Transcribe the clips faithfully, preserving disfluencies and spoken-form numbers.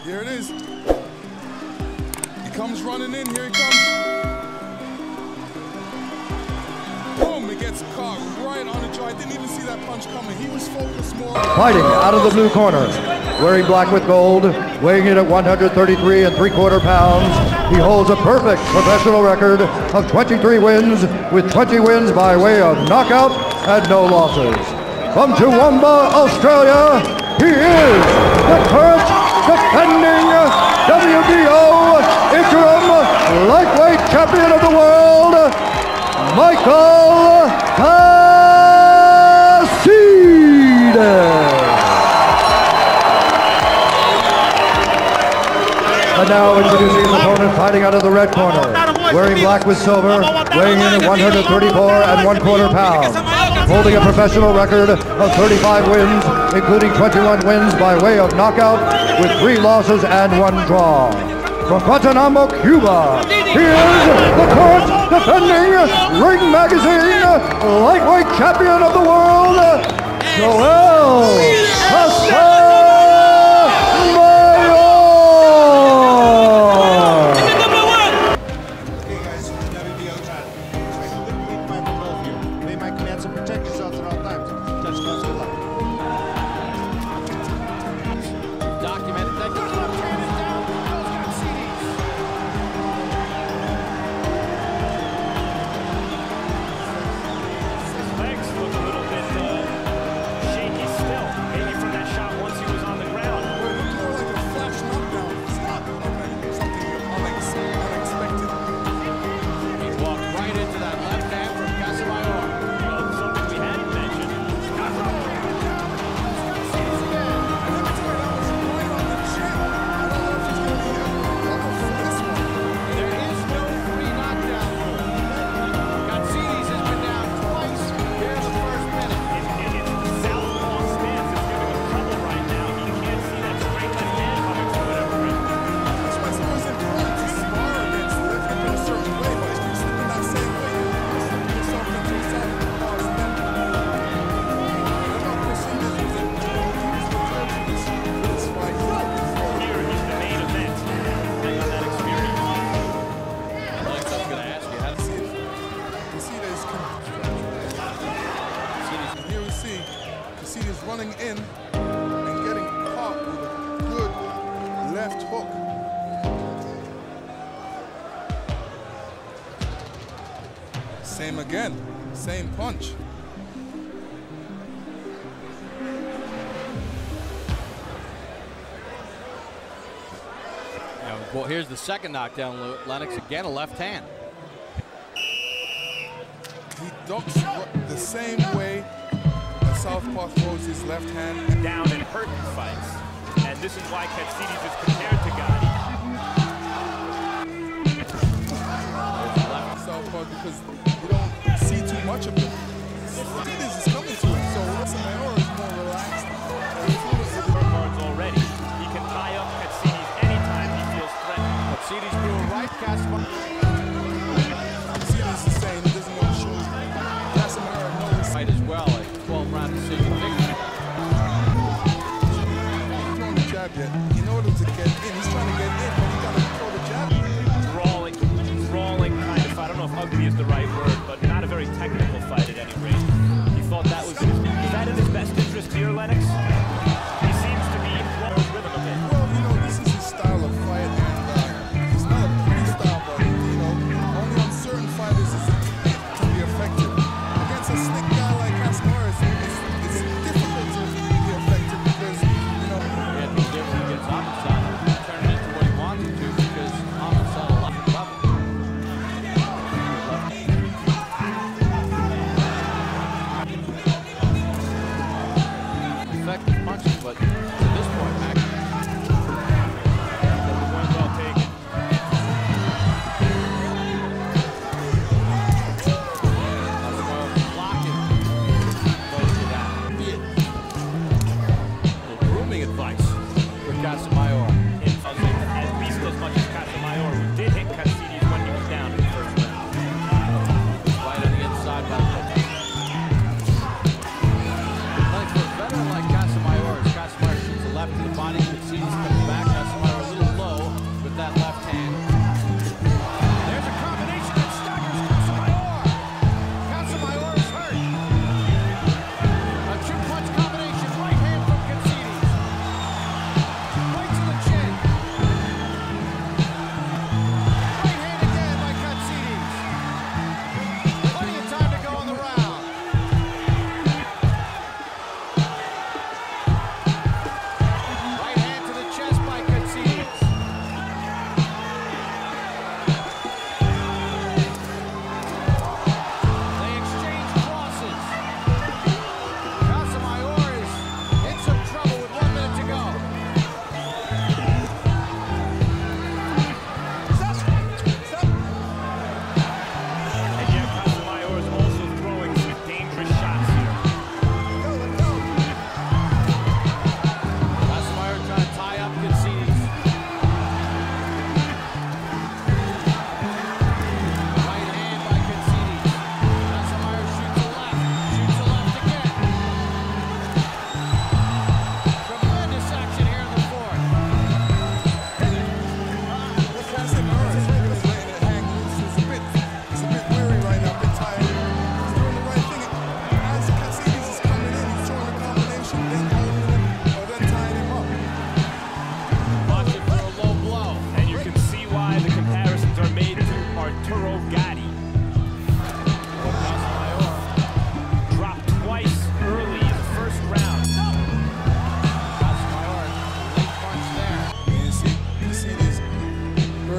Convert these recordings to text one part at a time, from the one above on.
Here it is. He comes running in. Here he comes. Boom! He gets caught right on the jaw. I didn't even see that punch coming. He was focused more. Fighting out of the blue corner, wearing black with gold, weighing in at one hundred thirty-three and three quarter pounds. He holds a perfect professional record of twenty-three wins, with twenty wins by way of knockout and no losses. From Toowoomba, Australia, he is the current defending W B O interim lightweight champion of the world, Michael Katsidis. And now introducing his opponent, fighting out of the red corner, wearing black with silver, weighing in at one hundred thirty-four and one quarter pounds, holding a professional record of thirty-five wins, including twenty-one wins by way of knockout, with three losses and one draw. From Casamyor, Cuba, he is the current defending Ring Magazine lightweight champion of the world, Joel Casamayor. Cassidis running in and getting caught with a good left hook. Same again, same punch. Now, well, here's the second knockdown, Lennox, again a left hand. He ducks the same way a southpaw throws his left hand. Down and hurt in fights. And this is why Katsidis is compared to Gotti. Southpaw because you don't see too much of him. Katsidis is coming to him, so Casamyor is more relaxed. Guards already. He can tie up Katsidis anytime he feels threatened. Katsidis to a right, Casamyor. Katsidis is saying he doesn't want to shoot. Casamyor knows Fight as well, a twelve round decision victory. He's throwing the jab yet. In order to get in, he's trying to get in, but he got to throw the jab. Brawling, brawling kind of fight. I don't know if ugly is the right word, but not a very technical fight at any rate. He thought that was, is that in his best interest here, Lennox? He seems to be in the rhythm of it. Well, you know, this is his style of fight, and uh, it's not a pretty style, but, you know, only on certain fighters is it can be effective. Against a slick guy like Casamyor, it's, it's, it's difficult to be effective because, you know, He had no different against Amistad, turn it into what he wanted to because Amistad a lot of level. Effective punches, but to this point, Mac, The point well taken. Casamyor blocking most of that. Well, grooming advice for Casamyor. At least as much as Casamyor, who did hit Katsidis when he was down in the first round. Right on the inside by the like for a veteran like Casamyor, as Casamyor shoots the left to the body, Katsidis comes back, Casamyor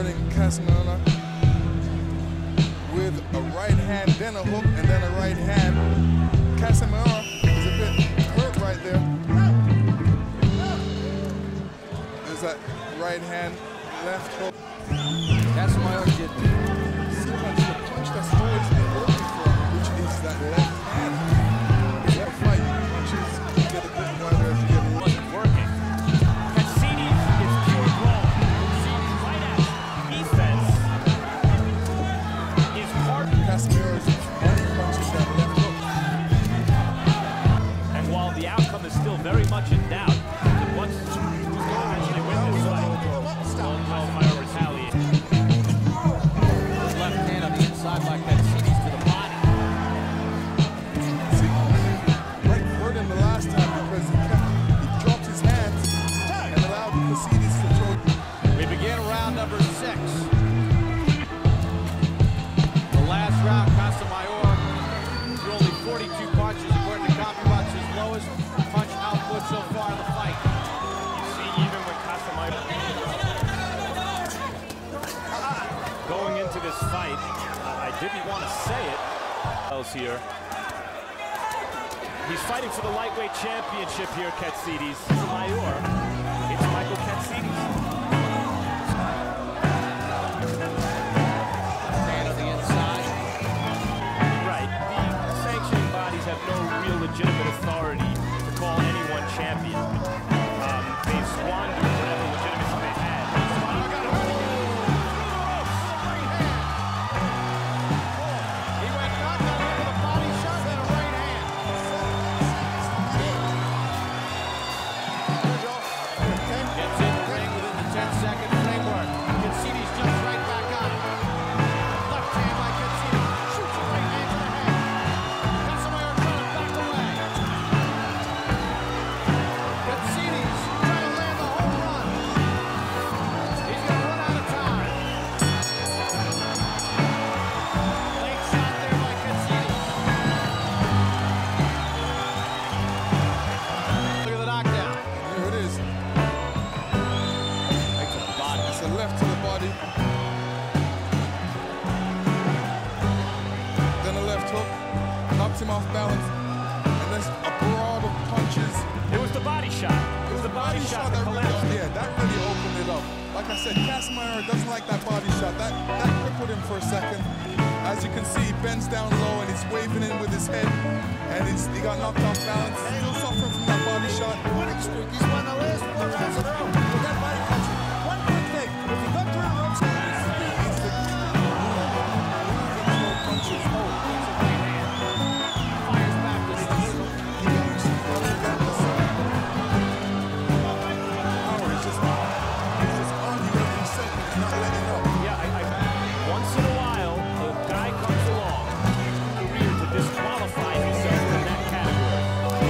converting Casamyor with a right hand, then a hook, and then a right hand. Casamyor is a bit hurt right there. There's that right hand, left hook. Casamyor did So much the punch that's always been working for him, which is that left hand. Left right punches, you get a good one there, you get a Wasn't working. Katsidis is pure brawl. Katsidis right at defense is hard. Casamyor's only punches that left hook. And while the outcome is still very much in doubt, once who's going to actually win this fight, Casamyor retaliate. left hand on the inside by Katsidis to the body. See, Mike hurt him the last time because he, kept, he dropped his hands and allowed Cassidis to throw. We begin round number six. The last round, Casamyor threw only forty-two punches, according to CompuBox, his lowest punch output so far in the fight. You see, even with Casamyor going into this fight, I didn't want to say it. Else here. He's fighting for the lightweight championship here, Katsidis. Casamyor. It's Michael Katsidis. Hand on the inside. Right. The sanctioning bodies have no real legitimate authority to call anyone champion. Um, they've squandered whatever legitimacy they had. He went knockout with a body shot and a right hand. Gets in the ring within the ten second framework. Katsidis jumps right back on it. Left hand by Katsidis. Shoots a right hand to the head. Casamyor trying to back away. Katsidis trying to land the home run. He's going to run out of time. Late shot there by Katsidis. Look at the knockdown. Here it is. Right to the body. It's a left to the body. Then a left hook. Knocked him off balance. And then a barrage of punches. It was the body shot. It was the body, shot that that really, collapsed. yeah, that really opened it up. Like I said, Casamyor doesn't like that body shot. That that crippled him for a second. As you can see, he bends down low and he's waving in with his head, and he's, he got knocked off balance. Still suffering from that body shot. Winning streak. He's won the last four rounds in a row with that body punching. One quick thing. If you go through the ropes, He needs to control punches. Oh, Fires back to the power is just, it's just on you every second. It's not letting up. Yeah, I, I, once in a while, a guy comes along career to disqualify himself from that category.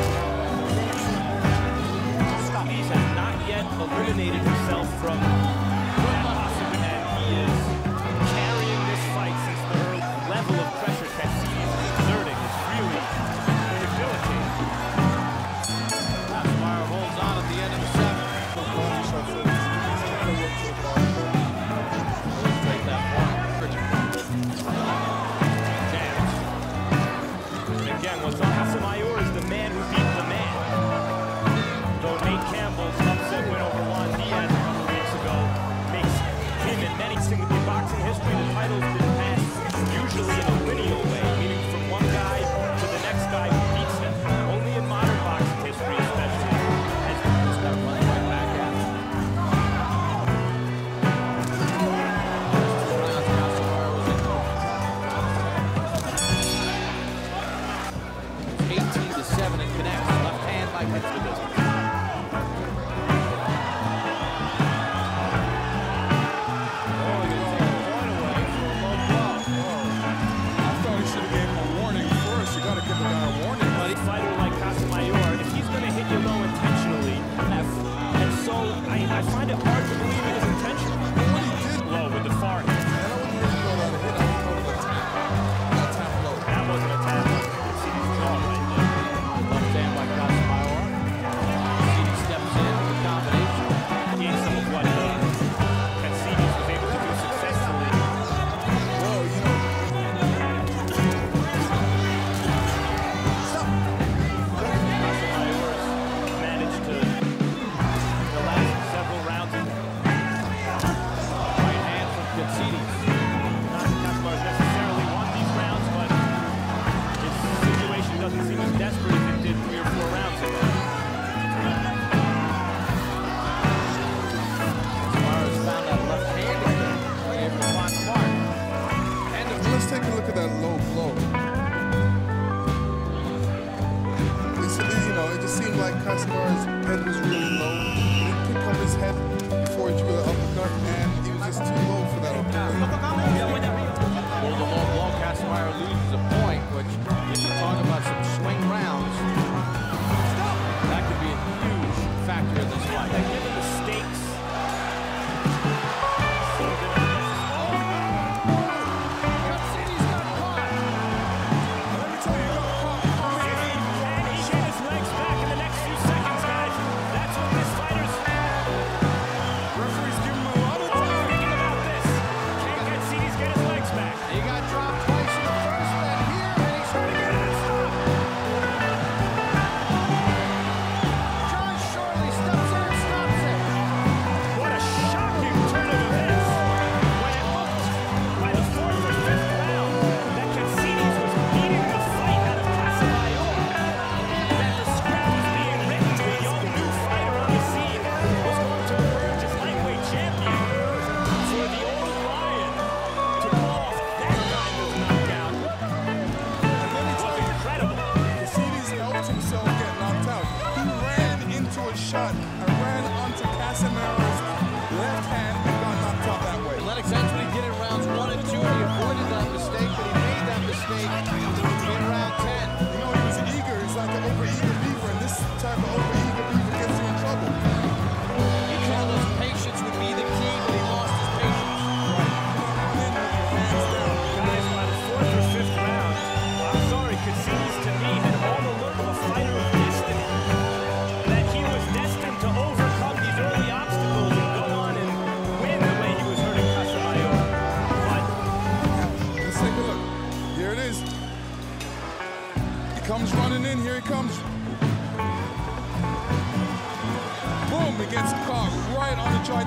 He has not yet eliminated himself from that possibility, and he is carrying this fight since the early level of pressure Katsidis is exerting is really debilitating. Casamyor holds on at the end of the seventh. Body shot, so it's easy to look to the body. Take that one. Damage. And again, what's on Casamyor is the man who beat the man. Though Nate Campbell's upset win over Juan Diaz a couple weeks ago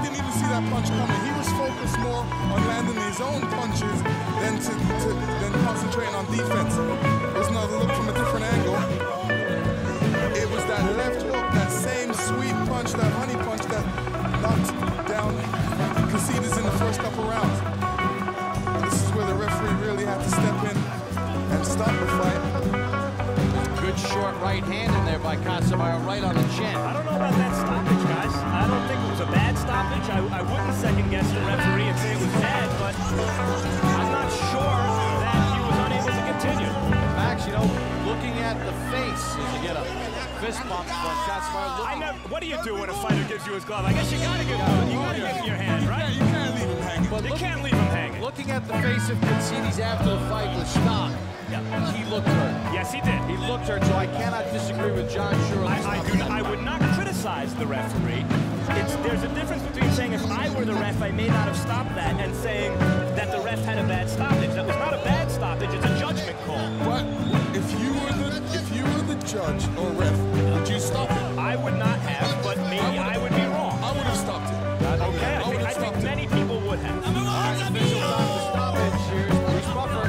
didn't even see that punch coming. He was focused more on landing his own punches than to, to than concentrating on defense. It was another look from a different angle. It was that left hook, that same sweet punch, that honey punch that knocked down Cassidis in the first couple rounds. This is where the referee really had to step in and stop the fight. Good short right hand in there by Casamyor, right on the chin. I don't know about that stoppage, guys. I don't think it was a bad stoppage. I, I wouldn't second guess the referee and say it was bad, but I'm not sure that he was unable to continue. Max, you know, looking at the face, you get a fist bump from Casamyor. I never, what do you do when a fighter gives you his glove? I guess you gotta give him, you gotta give him your hand, right? You can't leave him hanging. But You look, can't leave him hanging. looking at the face of Katsidis after the fight was stopped, Yeah. he looked hurt. Yes, he did. He looked hurt, so I cannot disagree with John Sherrill. I, I, do, I would not criticize the referee. It's, there's a difference between saying if I were the ref, I may not have stopped that, and saying that the ref had a bad stoppage. That was not a bad stoppage. It's a judgment call. But if you were the if you were the judge or ref, would you stop it? I would not have, but maybe I would be wrong. I would have stopped it. Okay, I think, I think many people would have. All right, officials on the stoppage. Here's Bruce Buffer.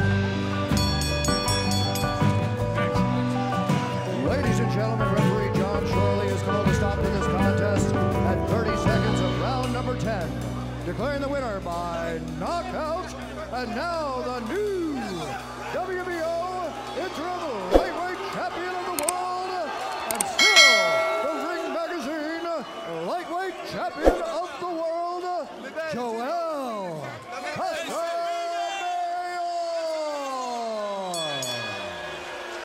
Ladies and gentlemen, referee John Shirley is called to stop to this contest at thirty seconds of round number ten. Declaring the winner by knockout, and now the new